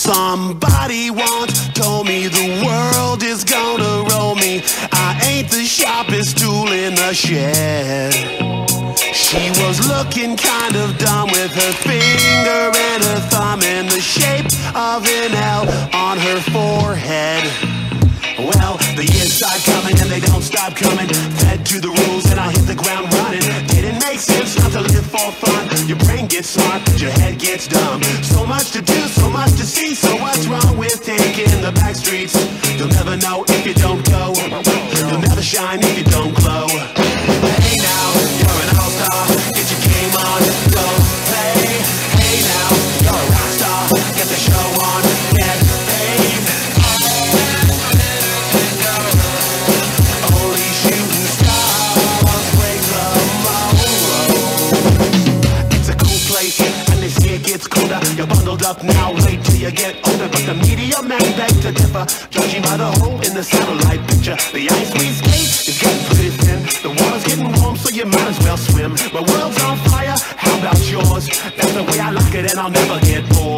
Somebody once told me the world is gonna roll me. I ain't the sharpest tool in the shed. She was looking kind of dumb with her finger and her thumb in the shape of an L on her forehead. Well, the years start coming and they don't stop coming. Fed to the rules and I hit the ground running. Didn't make sense not to live for fun. Your brain gets smart, but your head gets dumb. So much to do, so much to see. So what's wrong with taking the back streets? You'll never know if you don't go. You'll never shine if you don't glow. Hey now, you're an all-star. Get your game on, go play. Hey now, you're a rock star. Get the show on, get paid. Only shooting stars break the mold. It's a cool place, and they say it gets colder. You're bundled up now, wait till you get older. But the media men beg to differ, judging by the hole in the satellite picture. The ice we skate is getting pretty thin. The water's getting warm, so you might as well swim. My world's on fire, how about yours? That's the way I like it, and I'll never get bored.